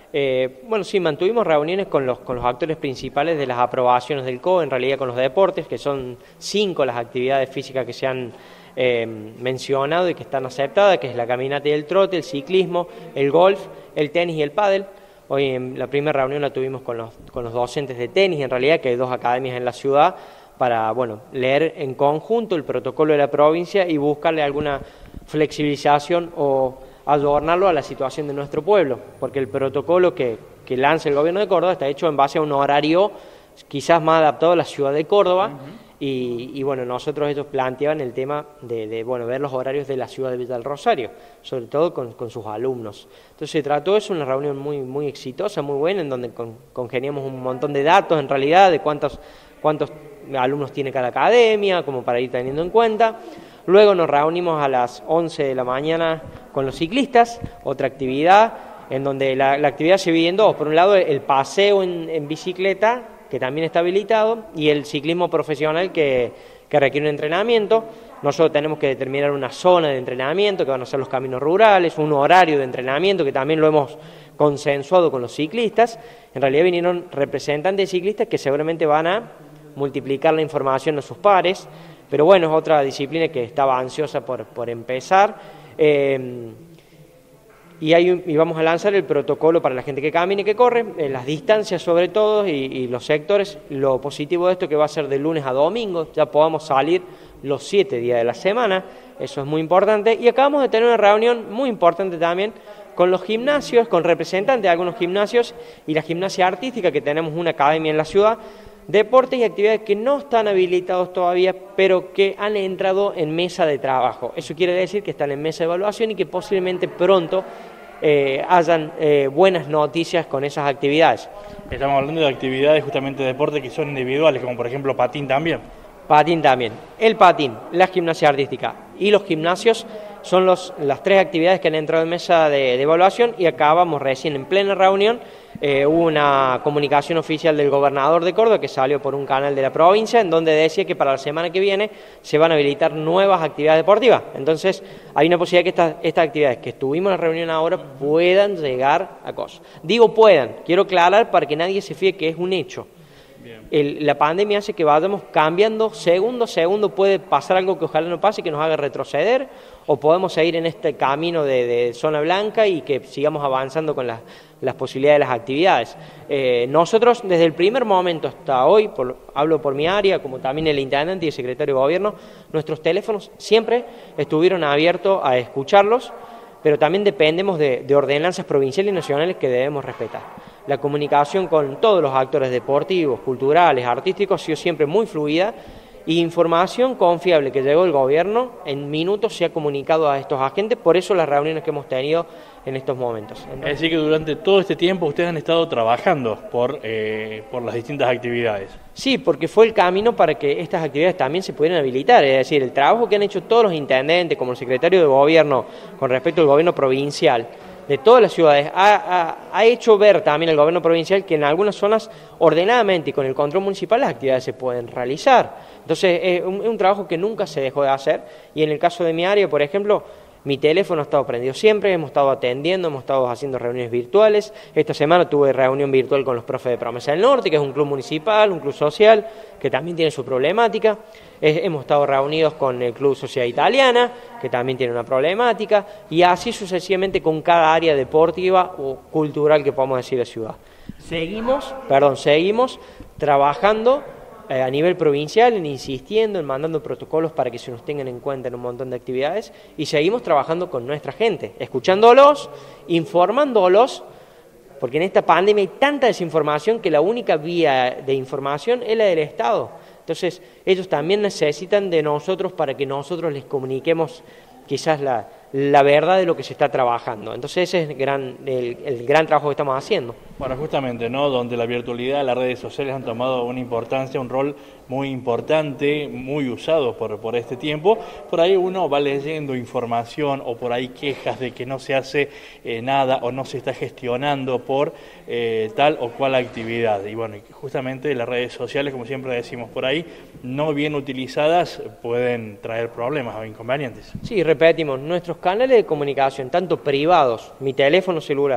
Bueno, sí, mantuvimos reuniones con los actores principales de las aprobaciones del COE, en realidad con los deportes, que son 5 las actividades físicas que se han mencionado y que están aceptadas, que es la caminata y el trote, el ciclismo, el golf, el tenis y el pádel. Hoy en la primera reunión la tuvimos con los docentes de tenis, en realidad, que hay 2 academias en la ciudad, para leer en conjunto el protocolo de la provincia y buscarle alguna flexibilización o adornarlo a la situación de nuestro pueblo, porque el protocolo que lanza el gobierno de Córdoba está hecho en base a un horario quizás más adaptado a la ciudad de Córdoba. Y bueno, ellos planteaban el tema de ver los horarios de la ciudad de Villa del Rosario, sobre todo con sus alumnos. Entonces se trató de una reunión muy exitosa, muy buena, en donde congeniamos un montón de datos en realidad, de cuántos alumnos tiene cada academia, como para ir teniendo en cuenta. Luego nos reunimos a las 11 de la mañana con los ciclistas, otra actividad, en donde la actividad se divide en 2. Por un lado, el paseo en bicicleta, que también está habilitado, y el ciclismo profesional que requiere un entrenamiento. Nosotros tenemos que determinar una zona de entrenamiento, que van a ser los caminos rurales, un horario de entrenamiento, que también lo hemos consensuado con los ciclistas. En realidad vinieron representantes de ciclistas que seguramente van a multiplicar la información a sus pares, pero bueno, es otra disciplina que estaba ansiosa por empezar. Y vamos a lanzar el protocolo para la gente que camina y que corre, las distancias sobre todo y los sectores. Lo positivo de esto es que va a ser de lunes a domingo, ya podamos salir los 7 días de la semana, eso es muy importante. Y acabamos de tener una reunión muy importante también con los gimnasios, con representantes de algunos gimnasios y la gimnasia artística, que tenemos una academia en la ciudad, deportes y actividades que no están habilitados todavía, pero que han entrado en mesa de trabajo. Eso quiere decir que están en mesa de evaluación y que posiblemente pronto hayan buenas noticias con esas actividades. Estamos hablando de actividades justamente de deporte que son individuales, como por ejemplo patín también. Patín también. El patín, la gimnasia artística y los gimnasios son las 3 actividades que han entrado en mesa de evaluación, y acabamos recién en plena reunión. Hubo una comunicación oficial del gobernador de Córdoba que salió por un canal de la provincia, en donde decía que para la semana que viene se van a habilitar nuevas actividades deportivas. Entonces hay una posibilidad que estas actividades que estuvimos en la reunión ahora puedan llegar a cosas. Digo puedan, quiero aclarar para que nadie se fíe que es un hecho. La pandemia hace que vayamos cambiando segundo a segundo, puede pasar algo que ojalá no pase, que nos haga retroceder, o podemos seguir en este camino de zona blanca y que sigamos avanzando con las posibilidades de las actividades. Nosotros desde el primer momento hasta hoy, hablo por mi área, como también el intendente y el secretario de gobierno, nuestros teléfonos siempre estuvieron abiertos a escucharlos, pero también dependemos de ordenanzas provinciales y nacionales que debemos respetar. La comunicación con todos los actores deportivos, culturales, artísticos ha sido siempre muy fluida, y información confiable que llegó del gobierno en minutos se ha comunicado a estos agentes, por eso las reuniones que hemos tenido en estos momentos. Es decir, que durante todo este tiempo ustedes han estado trabajando por las distintas actividades. Sí, porque fue el camino para que estas actividades también se pudieran habilitar, es decir, el trabajo que han hecho todos los intendentes, como el secretario de gobierno, con respecto al gobierno provincial, de todas las ciudades, ha hecho ver también al gobierno provincial que en algunas zonas, ordenadamente y con el control municipal, las actividades se pueden realizar. Entonces, es un trabajo que nunca se dejó de hacer, y en el caso de mi área, por ejemplo, mi teléfono ha estado prendido siempre, hemos estado atendiendo, hemos estado haciendo reuniones virtuales. Esta semana tuve reunión virtual con los profes de Promesa del Norte, que es un club municipal, un club social, que también tiene su problemática. Hemos estado reunidos con el Club Sociedad Italiana, que también tiene una problemática, y así sucesivamente con cada área deportiva o cultural que podamos decir de ciudad. Seguimos trabajando a nivel provincial, insistiendo, en mandando protocolos para que se nos tengan en cuenta en un montón de actividades, y seguimos trabajando con nuestra gente, escuchándolos, informándolos, porque en esta pandemia hay tanta desinformación que la única vía de información es la del Estado. Entonces ellos también necesitan de nosotros para que nosotros les comuniquemos quizás la verdad de lo que se está trabajando. Entonces ese es el gran trabajo que estamos haciendo. Bueno, justamente, ¿no? Donde la virtualidad, las redes sociales han tomado una importancia, un rol muy importante, muy usado por este tiempo. Por ahí uno va leyendo información o por ahí quejas de que no se hace nada o no se está gestionando por tal o cual actividad. Y bueno, justamente las redes sociales, como siempre decimos por ahí, no bien utilizadas pueden traer problemas o inconvenientes. Sí, repetimos, nuestros canales de comunicación, tanto privados, mi teléfono celular,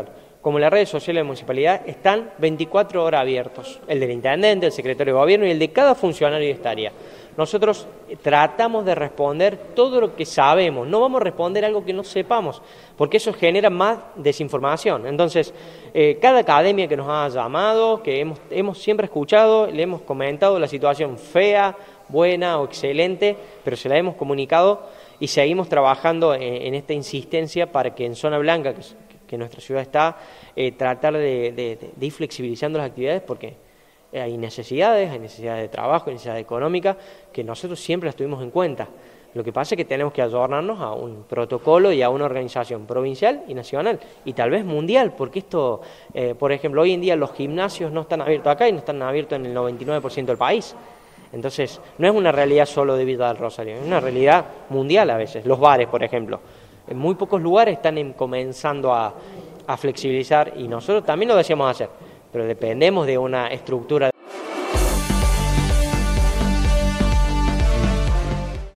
como las redes sociales de la municipalidad están 24 horas abiertos, el del intendente, el secretario de gobierno y el de cada funcionario de esta área. Nosotros tratamos de responder todo lo que sabemos, no vamos a responder algo que no sepamos, porque eso genera más desinformación. Entonces, cada academia que nos ha llamado, que hemos siempre escuchado, le hemos comentado la situación fea, buena o excelente, pero se la hemos comunicado y seguimos trabajando en esta insistencia para que en zona blanca, que nuestra ciudad está, tratar de ir flexibilizando las actividades, porque hay necesidades de trabajo, hay necesidades económicas, que nosotros siempre las tuvimos en cuenta. Lo que pasa es que tenemos que ayornarnos a un protocolo y a una organización provincial y nacional, y tal vez mundial, porque esto, por ejemplo, hoy en día los gimnasios no están abiertos acá y no están abiertos en el 99% del país. Entonces, no es una realidad solo de Villa del Rosario, es una realidad mundial a veces. Los bares, por ejemplo, en muy pocos lugares están comenzando a flexibilizar, y nosotros también lo deseamos hacer, pero dependemos de una estructura